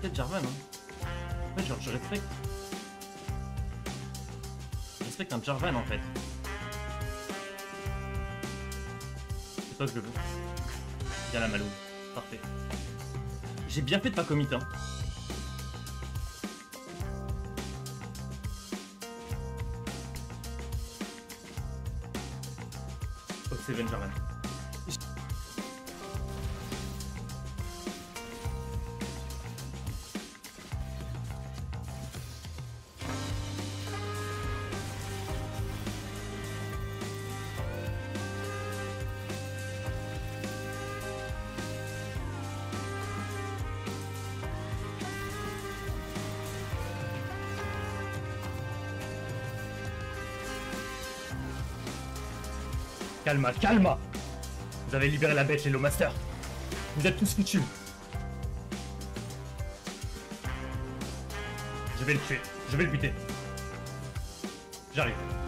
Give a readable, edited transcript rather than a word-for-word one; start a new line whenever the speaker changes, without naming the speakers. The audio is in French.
respecte Jarvan. Hein. En fait, genre, je respecte. Je respecte un Jarvan en fait. C'est pas ce que je veux. Bien la Malou. Parfait. J'ai bien fait de pas commit, hein. Oh, c'est Jarvan. Calma, calma. Vous avez libéré la bête, Hello Master. Vous êtes tous foutus. Je vais le tuer. Je vais le buter. J'arrive.